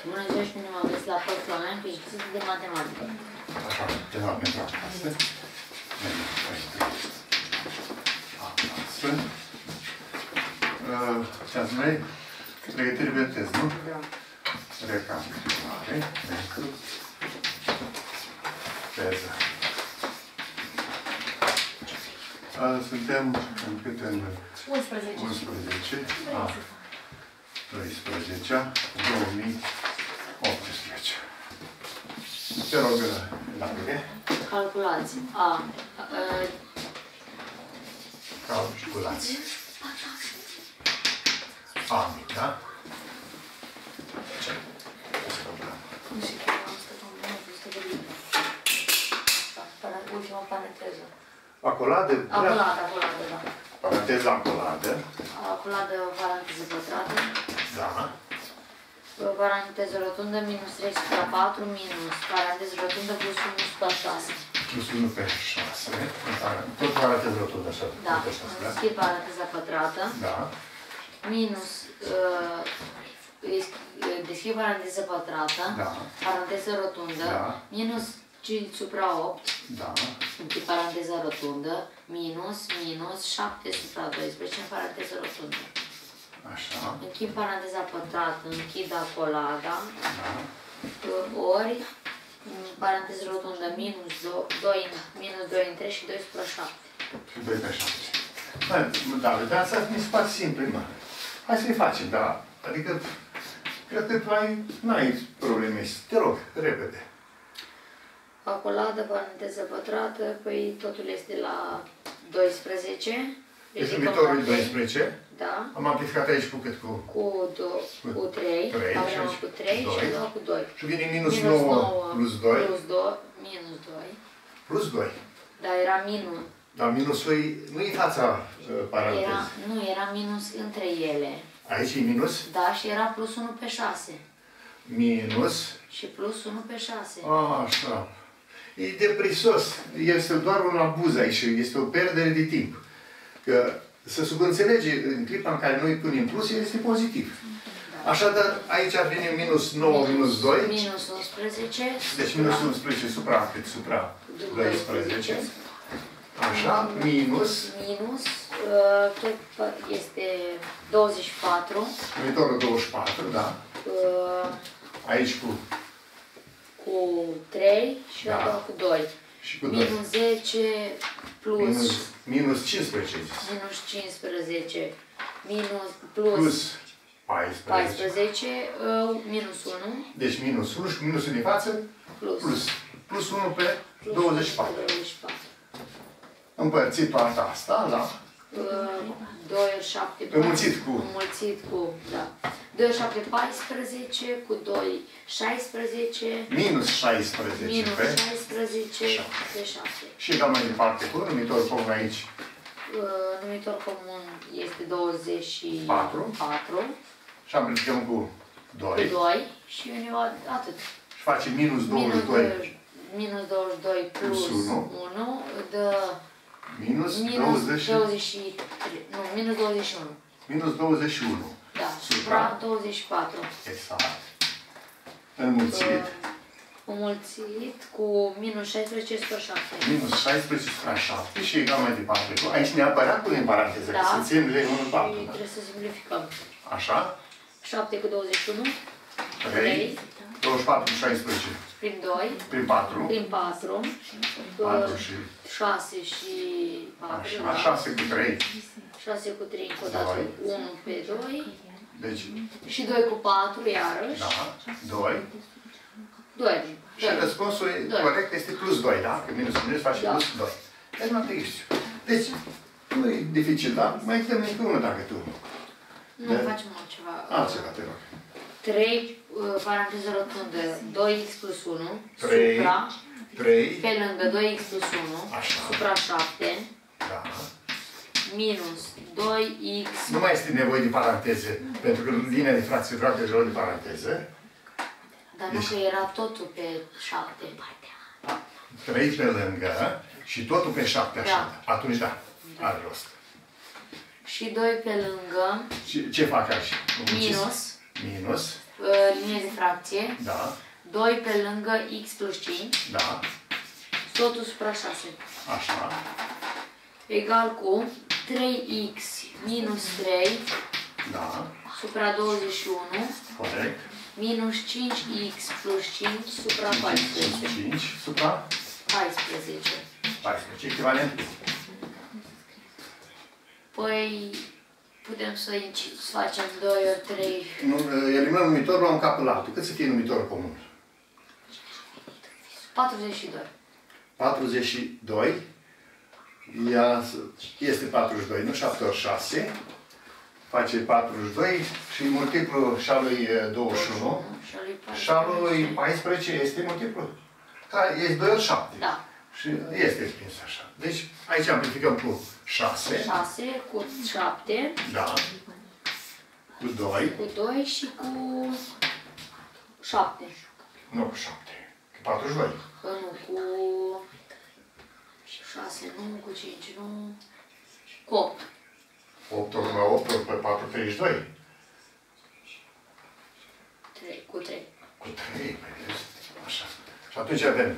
Bună ziua și bine m-am găsit la Post Online pe exerciții de matematică. Așa, ceva pentru acasă. Acasă. Ce-ați mai? Pregătire de test, nu? Da. Recapitulare pentru teză. Suntem în cât în 11. 12 2018. Te rog, Davide. Calculați. Calculați. A mic, da? Ce? Nu știu că am stat în mână, nu știu că ultima paranteză. Acoladă? Acoladă, da. Paranteza acoladă. Acoladă, paranteză pătrată. Da. Paranteză rotundă, minus 3 supra 4, minus paranteză rotundă plus 1 supra 6. Plus 1 pe 6. Tot paranteză rotundă, așa. Da. Deschid paranteza pătrată. Da. Minus, deschid paranteză pătrată. Da. Paranteză rotundă. Da. Minus 5 supra 8. Da. Închid paranteza rotundă. Minus 7 supra 12 în paranteză rotundă. Așa. Închid paranteza pătrată, închid acolada. Da. Ori, paranteză rotundă, minus 2 în 3 și 2 supra 7. Și 2 pe 7. Da, dar asta mi se pare simplu, mă. Hai să-i facem, da. Adică, cred că n-ai probleme. Te rog, repede. Acolada, paranteză pătrată, păi totul este la 12. Este numitorul 12. Da. Am amplificat aici cu cât? Cu 3. Avem cu 3 și 2 cu 2. Și vine minus 9 plus 2. Minus 2. Plus 2. Dar era minus. Dar minusul nu-i fața parantezei. Nu, era minus între ele. Aici e minus? Da, și era plus 1 pe 6. Minus. Și plus 1 pe 6. Așa. E deprisos. Este doar un abuz aici. Este o pierdere de timp. Că să subînțelege în clipa în care noi punem plus, este pozitiv. Da. Așadar, aici ar veni minus 9, minus 2. Minus 11. Deci minus 11 supra cât? Supra 12. Așa, minus. Minus, tot este 24. Numitorul 24, da. Aici cu 3 și la 2 cu 2. Și cu 2. Minus 10 plus... Minus 15. Minus 15. Plus 14. Minus 1. Deci minus 1 și cu minusul din față? Plus. Plus 1 pe 24. Împărțit toată asta, da? 2 ori 7... Înmulțit cu... da. 2 ori 7, 14, cu 2, 16... Minus 16 minus pe... 16 pe 7. Și egal mai departe cu numitorul comun aici. Numitor comun este 24. Și amplificăm cu 2. Cu 2 și atât. Și face minus 22. Minus 22 plus 1 dă... Minus 23. Nu, minus 21. Minus 21. Da, supra 24. Exact. Înmulțit. Înmulțit cu minus 16 supra 7. Minus 16 supra 7 și egal mai departe. Aici neapărat punem paranteză, da. Că să țin le unul pe altul. Și trebuie să simplificăm. Așa. 7 cu 21. 3. 24 cu 16. Prin 2. Prin 4. Prin 4. 4 și... 6 și 4. Așa, da. 6 cu 3. 6 cu 3 încă o dată. 1 pe 2. Deci... Și 2 cu 4 iarăși. Da. 2. 2. Și răspunsul corect este plus 2, da? Că minus minus face plus 2. Deci nu te știu. Deci, nu e dificil, da? Mai dăm încă unul dacă tu. Nu, facem altceva. Altceva, te rog. 3, paranteză rotundă, 2x plus 1, 3, supra, 3, pe lângă 2x plus 1, așa. Supra 7, Da. Minus 2x... Nu mai este nevoie de paranteze, pentru că linia de fracție vreau de jur de paranteze. Dar nu că era totul pe 7. 3 pe lângă și totul pe 7, așa. Da. Atunci da, are rost. Și 2 pe lângă. Și ce fac aici? Minus. Minus. linie de fracție. Da. 2 pe lângă x plus 5. Da. Totul supra 6. Așa. Egal cu 3x minus 3 Da. supra 21. Corect. Minus 5x plus 5 supra 14. 5 supra 14. 14. Echivalent. Păi putem să facem 2 ori 3. Nu, eliminăm numitorul la un capul altul. Cât să fie numitorul comun? 42. 42. Ea este 42, nu? 7 ori 6. Face 42 și multiplu și al lui 21. Și al lui 14 este multiplu. Este 2 ori 7. Da. Și este exprins așa. Deci aici amplificăm cu 6. 6 cu 7. Da. Cu 2. Cu 2 și cu 7. Nu cu 7. Cu 42. Că nu, cu 6 nu, cu 5 nu, cu 8. 8 ori la 8 ori pe 4, 32. 3, cu 3. Cu 3, vedeți? Așa. Și atunci avem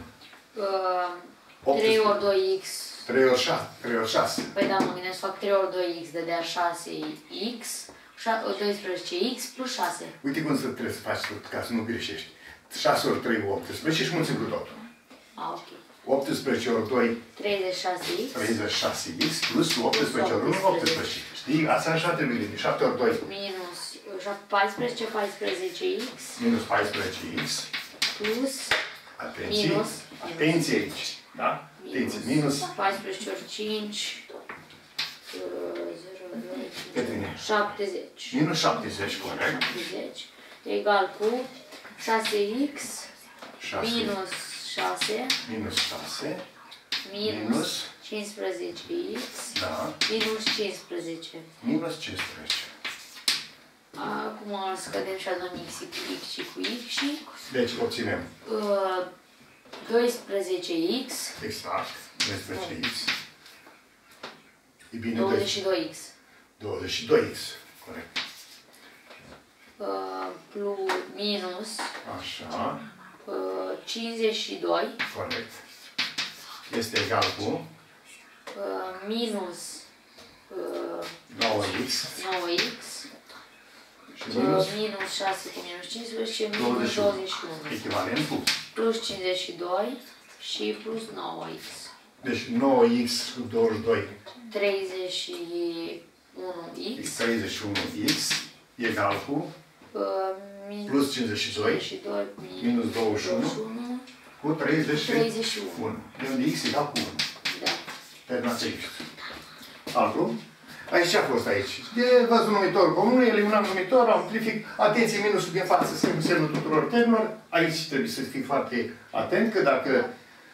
3 ori 2x. 3 ori 6. 3 ori 6. Păi da, mă gândesc să fac 3 ori 2x, dădea 6x, 12x plus 6. Uite cum trebuie să faci ca să nu greșești. 6 ori 3, 18 și mulțim cu totul. A, ok. 18 ori 2, 36x. 36x plus 18 ori 1, 18. Știi? Asta așa trebuie gândit. 7 ori 2. Minus 14, 14x. Minus 14x. Plus. Atenție. Minus. Atenție aici. Da? Atenție. Minus. 14 ori 5. 70. Minus 70, corect. 70. Egal cu 6x. 6. Minus 6. Minus 6. Minus 15x. Da. Minus 15. Minus 15. Acum scădem și adăm x cu x și cu x și Deci obținem 12x. exact 12x. E bine 22x. 22x. Corect. Plus minus Așa. 52 Corect. Este egal cu minus 9x. 9x Și minus minus 6 cu minus 15 minus 21 echivalent cu. plus 52 și plus 9x. Deci 9x cu 22 31x 31x egal cu minus plus 52 minus 21 cu 31. De unde x egal cu 1. Da. Terminați aici. Altul? Aici ce a fost aici? De văzut numitor comun, eliminam numitor, amplific, atenție, minusul din față, semnul tuturor termenilor. Aici trebuie să fii foarte atent, că dacă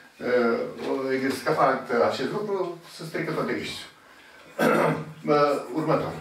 fac acest lucru, să strică toate greșiți. Următor.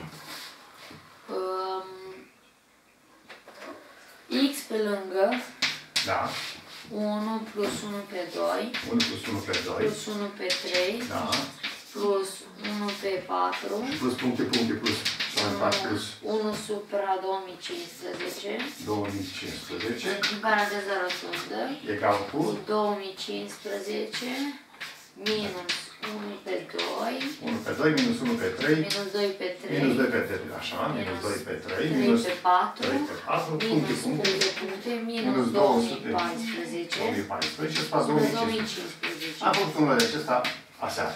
X pe lângă Da. 1 plus 1 pe 2 1 plus 1 pe 2. plus 1 pe 3 Da. plus 1 pe 4 Plus puncte, plus. 1 supra 2015 2015 în paranteză rotundă egal cu 2015 minus 1 pe 2 1 pe 2 minus 1 pe 3 minus 2 pe 3 minus 2 pe 3, așa, minus 2 pe 3 3 minus pe 4 3 pe 4, minus puncte, puncte minus minus 200 2014 2014 și asta 2015. 2015. Am făcut unul de acesta aseară.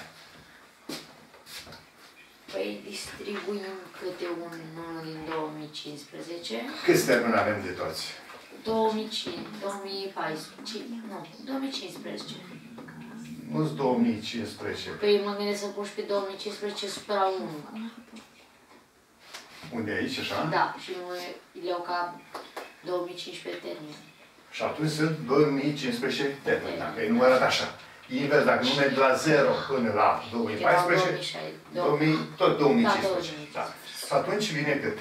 Păi distribuim câte unul din 2015. Câți termeni avem de toți? 2005, 2014, nu, 2015. Nu-s 2015. Păi mă gândesc să pun și pe 2015 supra 1. Unde e aici, așa? Da, și le iau ca 2015 termen. Și atunci sunt 2015 termeni, dacă e numărat așa. Invers, dacă nu merg de la 0 până la 2014, tot 2015. Da. Și atunci vine cât?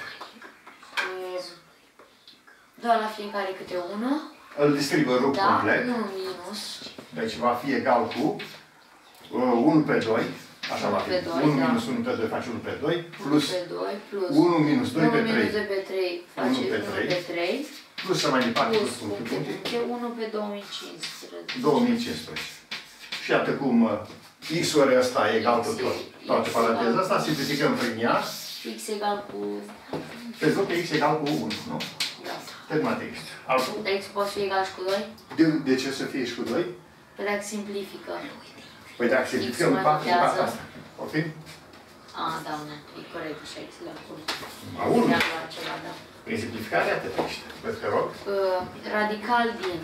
Doar la fiecare câte unul. Îl distribuie rup Da, complet. 1 minus. Deci va fi egal cu 1 pe 2. Așa va fi. 1 minus 1 pe 2 face 1 pe 2. Plus 1 pe 2 plus 1 minus 2 pe 3. 1 minus 2 pe 3 face 1 pe 3. Plus să mai departe, Plus plus puncte, puncte, 1 pe 2015. 2015. Și iată cum x-ori ăsta e egal cu toate paranteza asta, simplificăm prin ea. X egal cu... Pentru că x egal cu 1, nu? Da. Terminat x. Altul. X poate fi egal și cu 2? De ce să fie și cu 2? Păi dacă simplifică. Păi dacă simplificăm 4 din partea asta. Ok? Da, nu. E corect, așa X egal cu 1. A 1? Ceva, da. Prin simplificare atât ești. Văd că rog. Radical din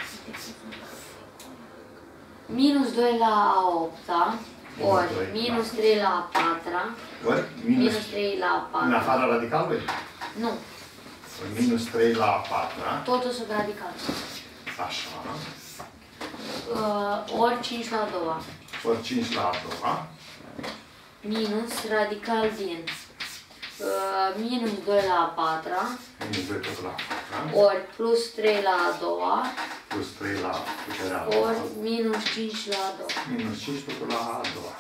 minus 2 la a 8-a ori minus 3 la a 4-a Ori minus 3 la a 4-a. În afara radicalului? Nu. Minus 3 la a 4-a. Totul sub radical. Așa. Ori 5 la a 2-a. Ori 5 la a 2-a. Minus radical din minus 2 la a 4-a. Minus 2 tot la a 4-a. Ori plus 3 la a 2-a. Plus 3 la puterea a 2-a. Ori minus 5 la a 2-a. Minus 5 totul la a 2-a.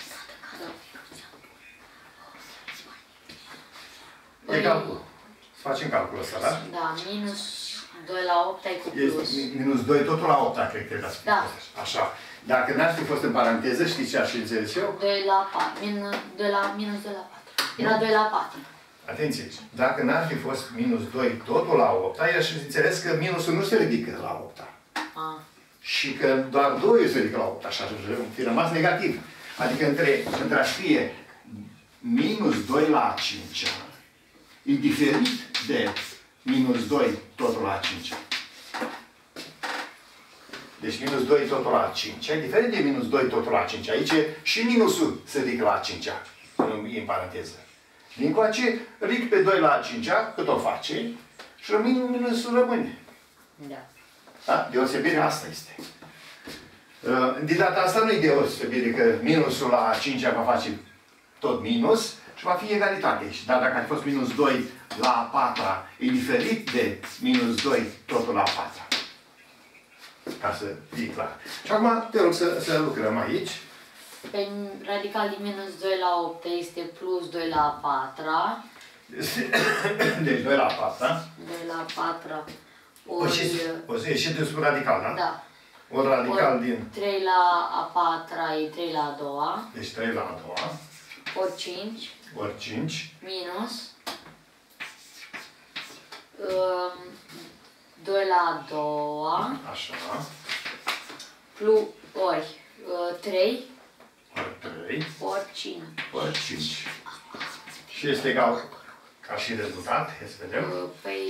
E calcul. Să facem calculul ăsta, da? Da, minus 2 la 8 ai cu plus. Minus 2 totul la 8, cred că trebuia să fie. Da. Așa. Dacă n-ar fi fost în paranteză, știți ce aș fi înțeles eu? 2 la 4. Minus 2 la 4. Era 2 la 4. Atenție! Dacă n-ar fi fost minus 2 totul la 8, i-aș înțeles că minusul nu se ridică la 8. Și că doar 2 se ridică la 8, așa, fi rămas negativ. Adică între a fie minus 2 la 5, e diferit de minus 2 totul la 5. Deci minus 2 totul la 5 e diferit de minus 2 totul la 5. Aici și minusul se ridică la 5, în paranteză. Din coace, ridic pe 2 la 5, cât o face, și minusul rămâne. Da. Da? Deosebirea asta este. De data asta nu e deosebire că minusul la 5 va face tot minus și va fi egalitate aici. Dar dacă ar fi fost minus 2 la 4, e diferit de minus 2 totul la 4. Ca să fie clar. Și acum te rog să lucrăm aici. Pe radical din minus 2 la 8 este plus 2 la 4. Deci 2 la 4. 2 la 4 O să ieși de sub radical, da? Da. Ori radical ori din... 3 la a 4 e 3 la a 2. Deci 3 la a 2. Ori 5. Ori 5. Minus 2 la a 2. Așa. Plus ori 3. Ori 3. Ori 5. Ori 5. Și este egal ca și rezultat. Hai să vedem. Păi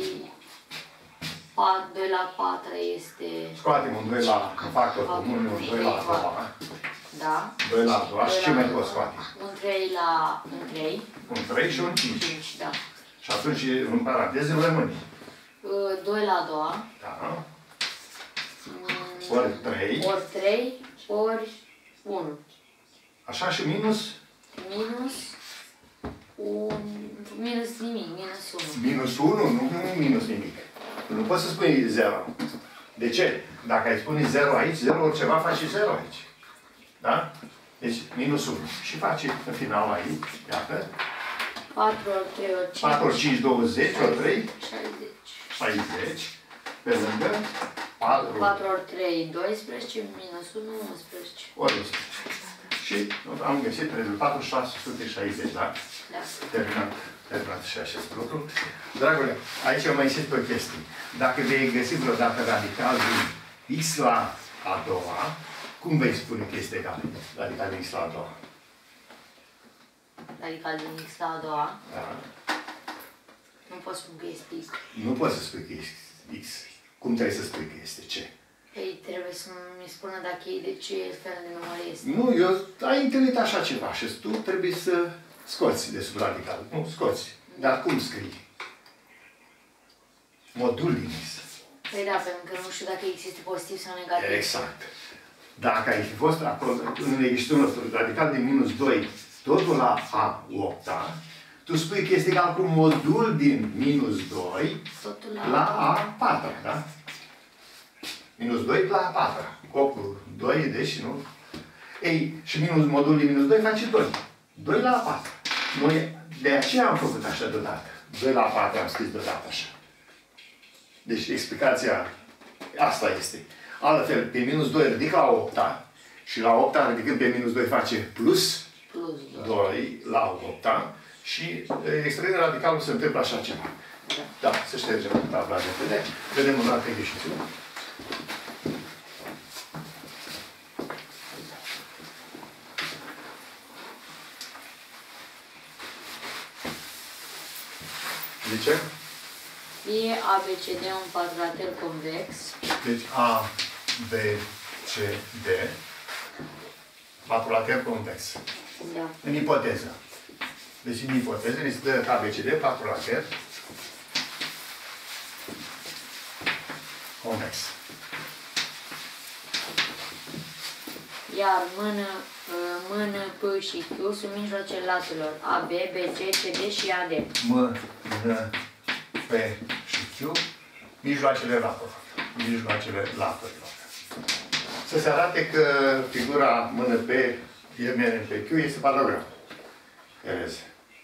2 la 4 este... Scoatem un 2 la factor comun, un 2 la a 2. Da. 2 la a 2 și ce mai poți scoate? Un 3 la un 3. Un 3 și un 5. 5, da. Și atunci, în paranteză, rămâne. 2 la a 2. Da. Ori 3. Ori 3, ori 1. Așa și minus? Minus minus nimic, minus 1. Minus 1, nu minus nimic. Nu poți să spui 0. De ce? Dacă ai spune 0 aici, 0 oriceva face 0 aici. Da? Deci minus 1. Și face în final aici, iată. 4 ori 3 ori 5. 4 ori 5, 20, ori 3, 60. 60. Pe lângă 4. 4 ori 3, 12, minus 1, 11. Ori 11. Și am găsit rezultatul 660, da? Da. Terminat și acest lucru. Dragule, aici am mai insist pe o chestie. Dacă vei găsi vreodată radical din x la a doua, cum vei spune că este egal? Radical din x la a doua. Radical din x la a doua. Da. Nu pot spune că este x. Nu poți să spui că este x. Cum trebuie să spui că este ce? Păi trebuie să-mi spună dacă e de ce fel de număr este. Nu, ai întâlnit așa ceva și tu trebuie să scoți de sub radical. Nu, scoți. Dar cum scrii? Modul din x. Păi da, pentru că nu știu dacă x este pozitiv sau negativ. Exact. Dacă ai fi fost acolo, în exercițiul nostru, radical din minus 2, totul la a 8-a, tu spui că este egal cu modul din minus 2 la a 4-a, da? Minus 2 la a 4-a. Copul 2, deci, nu? Ei, și modul din minus 2 face 2. 2 la a 4. Noi de aceea am făcut așa deodată. 2 la a 4 am scris deodată așa. Deci explicația asta este. Altfel, pe minus 2 ridic la 8-a și la 8-a ridicând pe minus 2 face plus 2 la 8-a și extragerea radicalului se întâmplă așa ceva. Da, să ștergem tabla de vedere. Vedem un alt exercițiu. Zice? Fie ABCD un quadrater convex. Deci A, B, C, D. Quadrater convex. Da. În ipoteză. Deci în ipoteză ne se dă ABCD, quadrater convex. Iar mână, P și Q sunt mijloacele laturilor A, B, B, C, C, D și AD. M, N, P și Q, mijloacele laturilor. Mijloacele laturilor. Să se arate că figura mână P, MN pe Q este paralogram. Vedeți?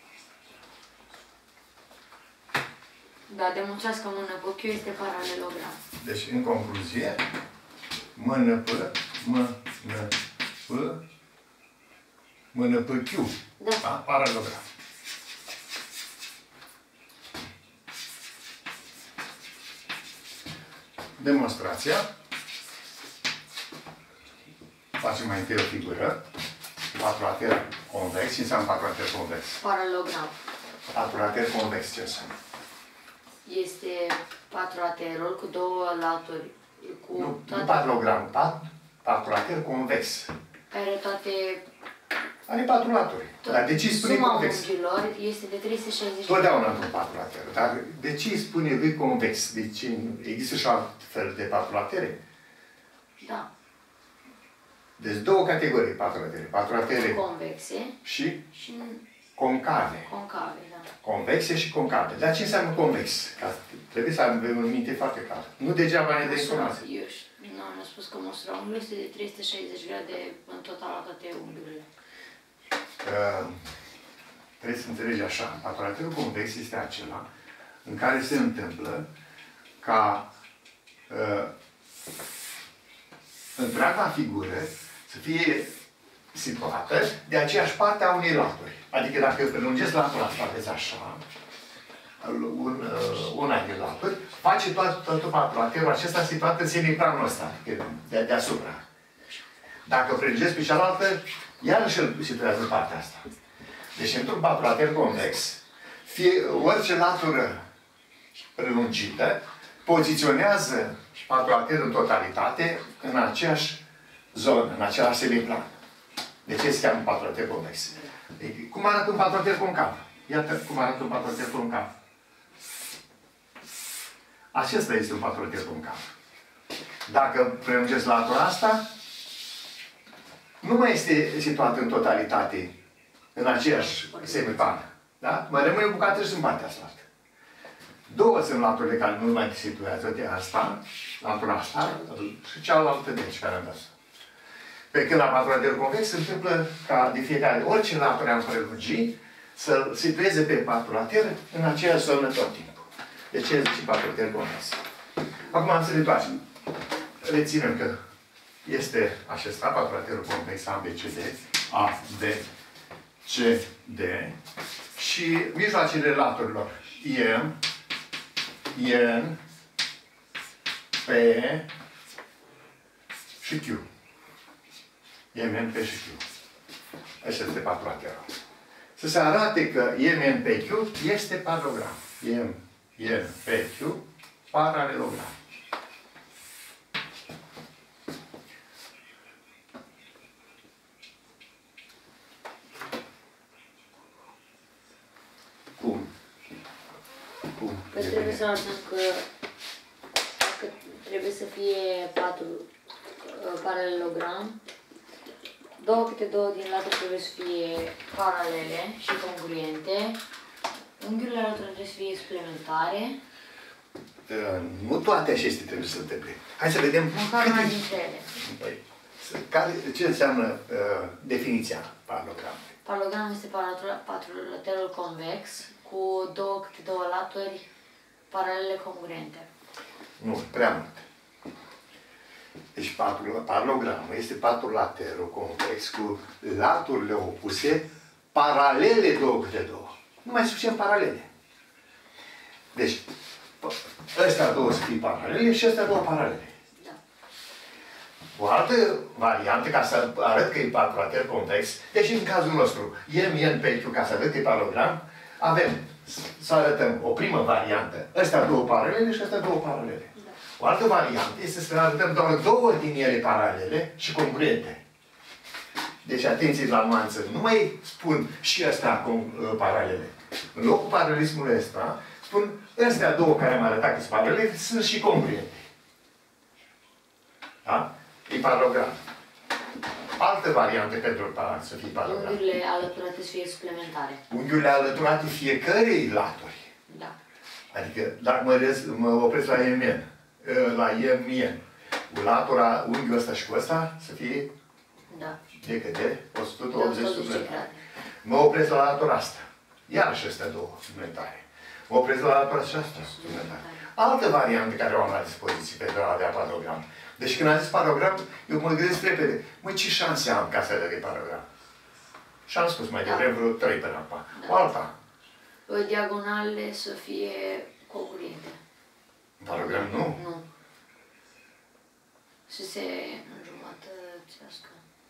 Da, demonstrați că mână P, Q este paralelogram. Deci, în concluzie, mână P, mână P, mână P, Q. Da. Da? Paralelogram. Demonstrația. Facem mai întâi o figură. Quadrater convex. Ce înseamnă quadrater convex? Paralelogram. Quadrater convex ce înseamnă? Este quadraterul cu două laturi. Cu Nu toate, paralogram, quadrater convex. care toate... Are 4 laturi. Dar de ce îi spune Suma convex? unghiilor este de 360. Totdeauna într-un quadrater. Dar de ce îi spune lui convex? Deci există și alt fel de quadratere? Da. Deci două categorii quadratere. Quadratere Convexe și și concave. concave, da. Convexe și concave. Dar ce înseamnă convex? Ca trebuie să avem în minte foarte clar. Nu degeaba ne dă informații. Eu știu, nu, am spus că măsura unghiului este de 360 grade în total la toate unghiurile. Trebuie să înțelegi așa. Quadraterul convex este acela în care se întâmplă ca întreaga figură să fie situată de aceeași parte a unei laturi. Adică dacă prelungesc latura asta, vezi așa, una din laturi, face tot quadraterul acesta situat în semiplanul ăsta, deasupra. Dacă prelungesc pe cealaltă, iarăși îl situează partea asta. Deci, într-un quadrater convex, orice latură prelungită poziționează quadraterul în totalitate în aceeași zonă, în același semiplan. De ce se cheamă quadrater convex? Cum arată un quadrater concav? Iată cum arată un quadrater concav. Acesta este un quadrater concav. Dacă prelungesc latura asta, nu mai este situat în totalitate în aceeași semiplan. Da? Mai rămâne o bucată și în partea asta. Două sunt laturile care nu mai se situează de asta, latura asta și cealaltă de aici, care am dat. Pe când la quadraterul convex se întâmplă ca de fiecare orice latură am prelungi să situeze pe quadrater în aceeași zonă tot timpul. De ce zice quadrater convex? Acum să ne întoarcem. Reținem că este acesta, quadraterul convex A, B, C, D, A, B, C, D și mijloacele laturilor M, N, P și Q. M, N, P și Q. Așa este quadraterul. Să se arate că M, N, P, Q este paralogram. M, N, P, Q, paralelogram. Cum? Păi trebuie să arătăm că trebuie să fie 4 paralelogram. Două câte două din laturi trebuie să fie paralele și congruente. Unghiurile alături trebuie să fie suplementare. Nu toate acestea trebuie să se întâmple. Hai să vedem. Măcar una dintre ele. Ce înseamnă definiția paralogramului? Paralogram este quadraterul convex cu două câte două laturi paralele congruente. Nu, prea mult. Deci paralogramul este patrulaterul convex cu laturile opuse paralele două câte două. Numai suficient paralele. Deci, ăstea două să fie paralele și ăstea două paralele. Da. O altă variantă, ca să arăt că e patrulater convex, deci în cazul nostru, n pe Q, ca să arăt că e paralogram, avem să arătăm o primă variantă, ăstea două paralele și ăstea două paralele. Da. O altă variantă este să arătăm doar două din ele paralele și congruente. Deci atenție la nuanță, nu mai spun și astea paralele. În locul paralelismului ăsta, spun astea două care am arătat că sunt paralele, sunt și congruente. Da? E paralogram. Altă variantă pentru să fie paralogram. Unghiurile alăturate să fie suplementare. Unghiurile alăturate fiecărei laturi. Da. Adică, dacă mă opresc la MN, la MN, cu latura, unghiul ăsta și cu ăsta, să fie da. de câte? 180 suplimentare. Mă opresc la latura asta. Iarăși astea două suplimentare. Mă opresc la latura și asta suplimentare. Altă variantă care o am la dispoziție pentru a avea paralogram. Deci când am zis paralogram, eu mă gândesc repede. Măi, ce șanse am ca să le paralogram? Și am spus mai devreme vreo 3 până acum. Da. O alta. Diagonalele să fie congruente. Paralogram nu? Nu. Să se înjumătățească.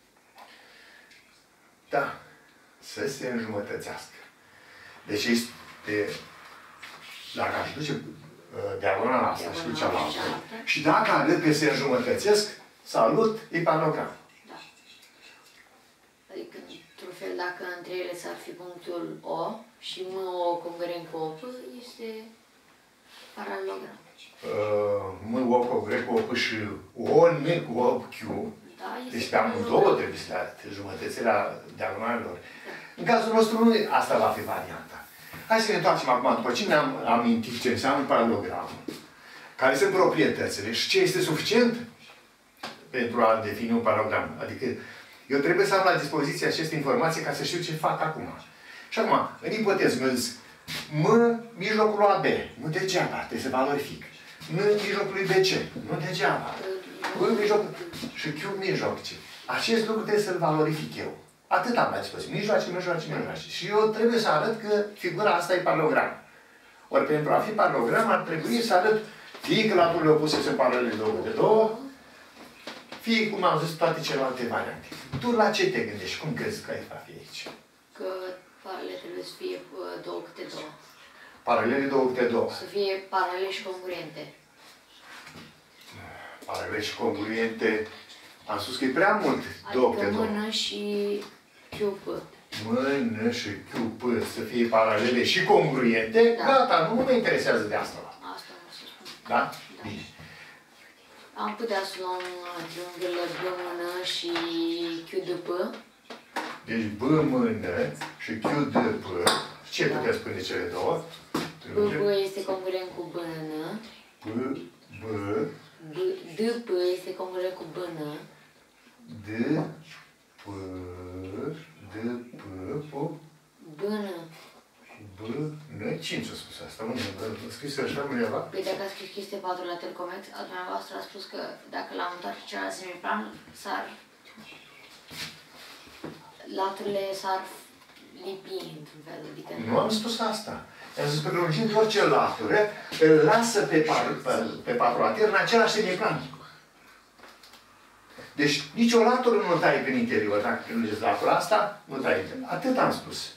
Da. Să se înjumătățească. Deci este... Dacă aș duce diagonala asta și cu cealaltă. Și dacă arăt că se înjumătățesc, salut, e paralogram. Da. Adică, într-un fel, dacă între ele s-ar fi punctul O și M-O congruent cu O, este paralogram. M-O congruent cu O și O, N cu O, Q. Da, deci pe amândouă trebuie să le arăt jumătățirea diagonalelor. Da. În cazul nostru, nu asta va fi varianta. Hai să ne întoarcem acum, după ce ne-am amintit ce înseamnă paralogramul, care sunt proprietățile și ce este suficient pentru a defini un paralogram. Adică eu trebuie să am la dispoziție aceste informații ca să știu ce fac acum. Și acum, în ipoteză, mi-a zis M mijlocul lui AB, nu degeaba, trebuie să valorific. N mijlocul lui BC, nu degeaba. V mijlocul și Q mijloc. Acest lucru trebuie să-l valorific eu. Atât am la dispoziție. Mijloace, mijloace, mijloace. Și eu trebuie să arăt că figura asta e paralogram. Ori pentru a fi paralogram ar trebui să arăt fie că laturile opuse sunt paralele două de două, fie, cum am zis, toate celelalte variante. Tu la ce te gândești? Cum crezi că va fi aici? Că paralele trebuie să fie două câte două. Paralele două câte două. Să fie paralele și congruente. Paralele și congruente. Am spus că e prea mult. Două câte două. Adică mână și QP. Mână și QP să fie paralele și congruente. Da. Gata, nu mă interesează de asta. Asta nu se spune. Da? Da. Bine. Am putea să luăm triunghiurile B mână și QDP. Deci B mână și QDP. Ce putea spune cele două? BB este congruent cu BN. DP este congruent cu BN. DP cu BN. BN. Cine ți-a spus asta? Unde a scris așa undeva? Păi dacă a scris că este patrulater convex, dumneavoastră a spus că dacă l-am întoarce celălalt semiplan, laturile s-ar lipi într-un fel. Adică nu am spus asta. Am zis că prelungind orice latură, îl lasă pe patrulater în același semiplan. Deci nicio latură nu taie prin interior. Dacă prelungeți latura asta, nu taie. Atât am spus.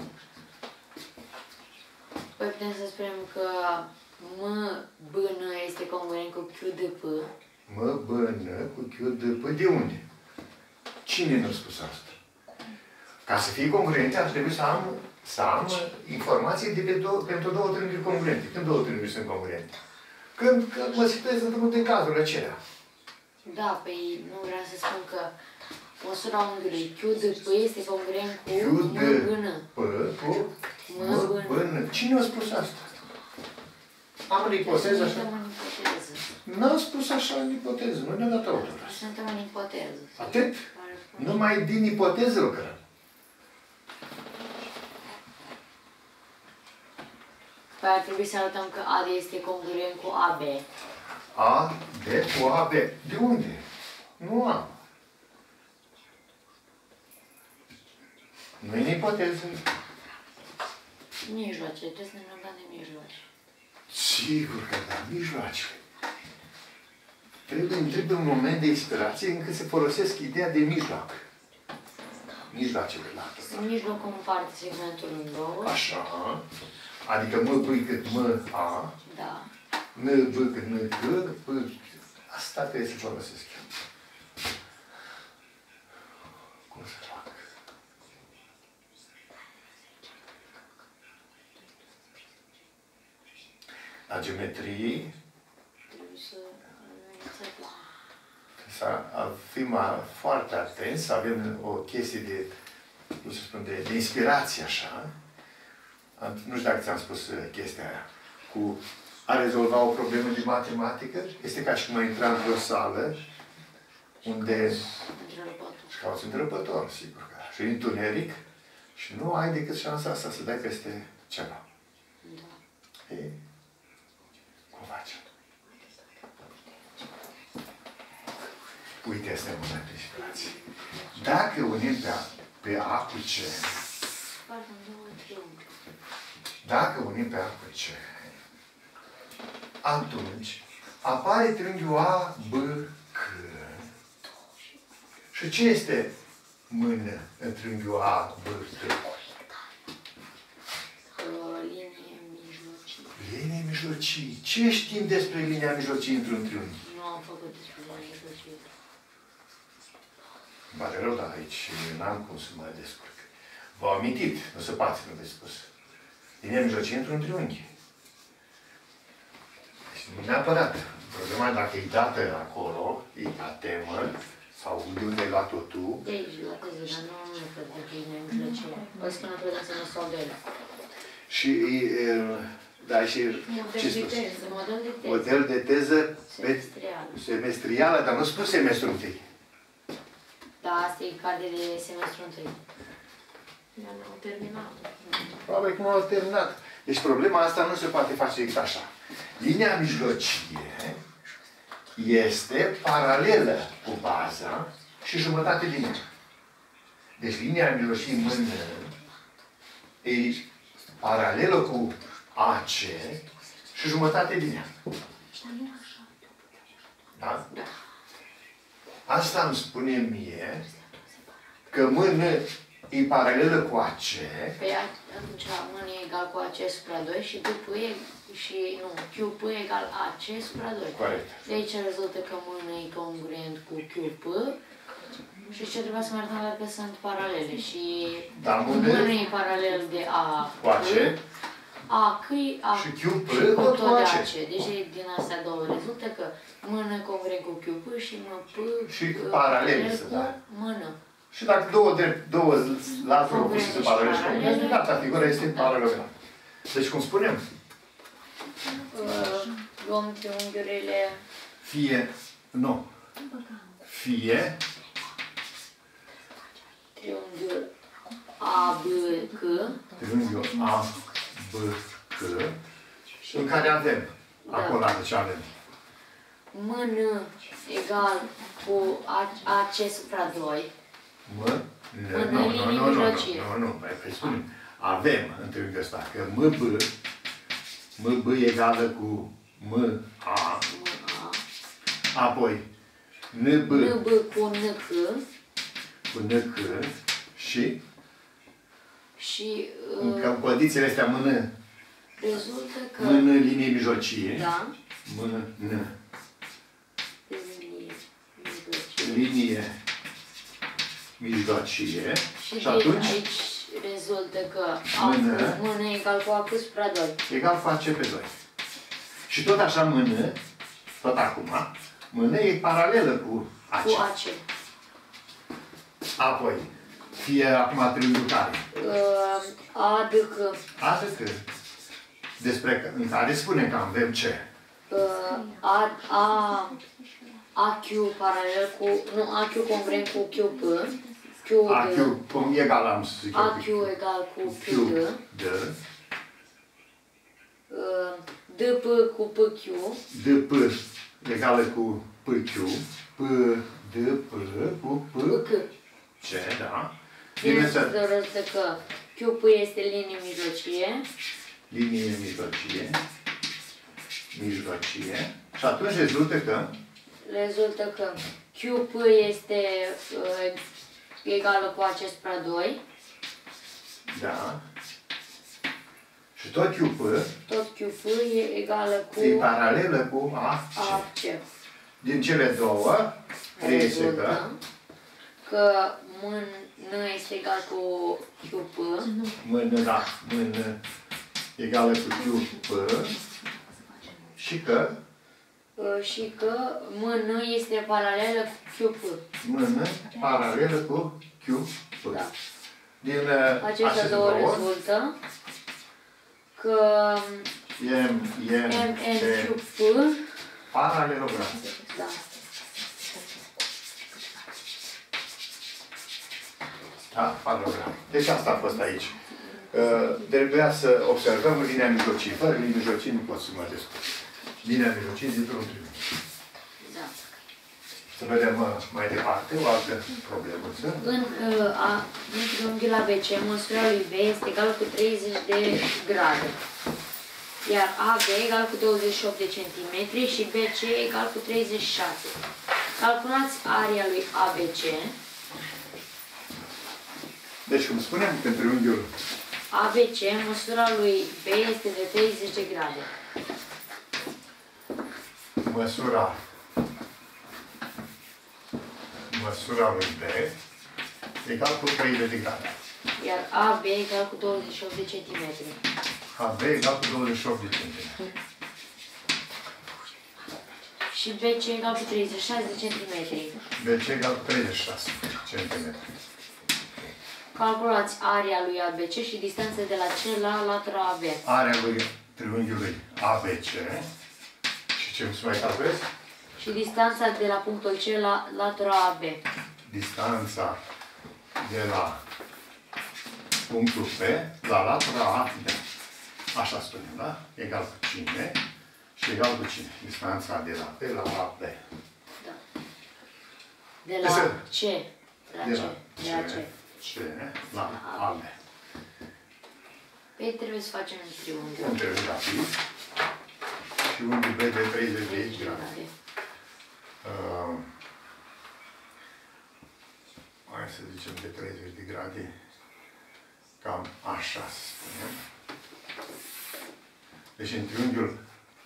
Păi putem să spunem că M-B-N este congruent cu QDP. M-B-N cu QDP. De unde? Cine ne-a spus asta? Ca să fie congruente, ar trebui să am informații pentru două triunghiuri congruente. Când două triunghiuri sunt congruente? Când mă situez într-unul din cazurile acelea. Da, păi nu vreau să spun că măsura unghiului QDP este congruent cu M-B-N. M-B-N. Cine a spus asta? Am în ipoteză așa? N-am spus așa în ipoteză, nu ne-a dat autora. Suntem în ipoteză. Atât? Numai din ipoteză lucrăm. Păi ar trebui să arătăm că AD este congruent cu AB. A, D cu A, B. De unde? Nu am. Nu e în ipoteză. Mijloace, trebuie să ne rugăm de mijloace. Sigur că da, mijloace. Trebuie un moment de inspirație încât se folosesc ideea de mijloc. Mijloacele la asta. Mijlocul împarte segmentul în două. Așa. Adică M, B cât M, A. Da. N, B cât N, C, P. Asta trebuie să folosesc. Cum să fac? La geometrie Trebuie să să fim foarte atenți, să avem o chestie de, cum să spun, de inspirație așa. Nu știu dacă ți-am spus chestia aia. Cu a rezolva o problemă de matematică, este ca și cum ai intra într-o sală unde și cauți un drăpător, sigur că. Și întuneric și nu ai decât șansa asta să dai peste ceva. Da. E, cum facem? Uite, asta e momentul de inspirație. Dacă unim pe A cu C, dacă unim pe A cu C, atunci apare triunghiul A, B, C. Și ce este mână în triunghiul A, B, C? Linie mijlocie. Linie mijlocie. Ce știm despre linia mijlocie într-un triunghi? Nu am făcut despre linie mijlocie. Îmi pare rău, dar aici n-am cum să mă descurc. V-au amintit, nu se poate, nu v-ați spus. Linia mijlocie într-un triunghi. Deci nu neapărat. Problema dacă e dată acolo, e la temă, sau de unde ai luat-o tu. De aici, la teză, dar nu cred că e linie mijlocie. O să când să ne sau de ele. Și, da, și ce spus? Model de teză semestrială, dar nu spus semestru întâi. Da, asta e cade de semestru întâi. Dar n-au terminat. Probabil că nu au terminat. Deci problema asta nu se poate face exact așa. Linia mijlocie este paralelă cu baza și jumătate din ea. Deci linia mijlocie mână e paralelă cu AC și jumătate din ea. Da? Asta îmi spune mie că mână e paralelă cu AC. Păi atunci mână e egal cu AC supra 2 și QP e, și nu, QP egal AC supra 2. Corect. De aici rezultă că mână e congruent cu QP și ce trebuie să mergem la că sunt paralele și Da, mână e paralel de A cu AC. Și QP tot cu de AC. AC. Deci din astea două rezultă că mână congruent cu QP și MP Și paralele, cu da. mână. Și dacă două laturi au fost paralele, gata, figura este paralelă. Deci, cum spunem, Luăm triunghiurile. fie Triunghiul ABC. triunghiul A, B, C, în care avem, acolo ce avem. Mână egal cu AC supra 2. Nu, mai spunem. Avem în triunghiul ăsta că MB egală cu MA, apoi NB cu NC cu NC și și în condițiile astea mână linie mijlocie. Da. Mână linie mijlocie. Și atunci aici rezultă că mână egal cu AC supra 2. Egal cu AC pe 2. Și tot așa mână, tot acum, mână e paralelă cu AC. Cu AC. Apoi, fie acum triunghiul care? ADC. ADC. în care spunem că avem ce? AQ paralel cu, nu, AQ congruent cu QP. AQ egal, am să zic AQ egal cu QD. DP cu PQ. DP egală cu PQ, P, D, P, cu P, C, da. Bineînțeles că QP este linie mijlocie. Linie mijlocie. Mijlocie. Și atunci rezultă că? Rezultă că QP este egală cu A spre 2. Da. Și tot QP. Tot QP e egală cu... E paralelă cu AC. AC. Din cele două, reiese că mân este egal cu QP. Mână, da, mână egală cu QP. Și că? Și că mână este paralelă cu QP. Mână paralelă cu QP. Da. Din acestea două rezultă că MNQP paralelogram. Da. Da, paralelogram. Deci asta a fost aici. Trebuia să observăm linia mijlocie. Fără linia mijlocie nu pot să mă descurc. Linia mijlocie dintr-un triunghi. Da. Să vedem mai departe o altă problemă. În triunghiul ABC, măsura lui B este egală cu 30 de grade. Iar AB egal cu 28 de centimetri și BC egal cu 36. Calculați area lui ABC. Deci, cum spuneam, că triunghiul ABC, măsura lui B este de 30 de grade. Măsura lui B egal cu 30 de grade. Iar AB egal cu 28 de centimetri. AB egal cu 28 de centimetri. Și BC egal cu 36 de centimetri. BC egal cu 36 centimetri. Calculați area lui ABC și distanța de la C la latura AB. Area lui triunghiului ABC. Și ce să mai calculez? Și distanța de la punctul C la latura AB. Distanța de la punctul P la latura AB. Așa spunem, da? Egal cu cine? Și egal cu cine? Distanța de la P la AB. Da. De la C. De la C la AB. Păi trebuie să facem un triunghi. Un triunghi rapid. Și unghiul B de 30 de grade. Hai să zicem de 30 de grade. Cam așa să spunem. Deci în triunghiul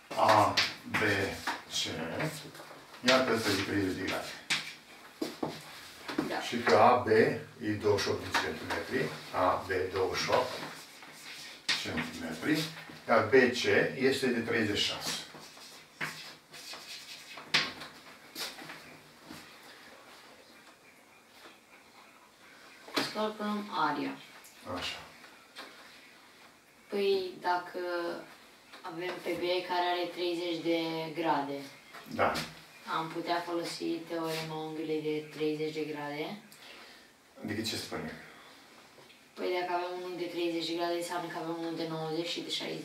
ABC, iată să zic 30 de grade. Da. Și că AB e 28 de centimetri, AB 28 centimetri, iar BC este de 36. Să calculăm area. Așa. Păi dacă avem pe B care are 30 de grade, Da. am putea folosi teorema unghiului de 30 de grade. Adică ce spune? Păi dacă avem unul de 30 de grade, înseamnă că avem unul de 90 și de 60.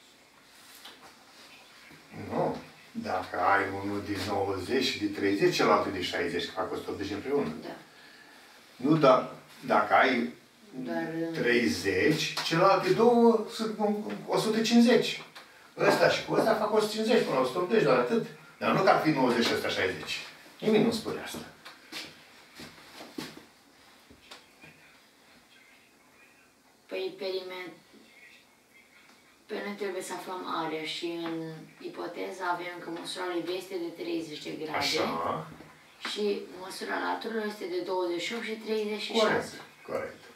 Nu. Dacă ai unul de 90 și de 30, celălalt de 60, că fac 180 împreună. Da. Nu, dar dacă ai Doar 30, celelalte două sunt 150. Ăsta și cu ăsta fac 150 până la 180, doar atât. Dar nu că ar fi 90 și ăsta 60. Nimic nu spune asta. Păi perimetru. Pe noi trebuie să aflăm area și în ipoteză avem că măsura lui B este de 30 de grade. Așa. Și măsura laturilor este de 28 și 36. Corect. Corect.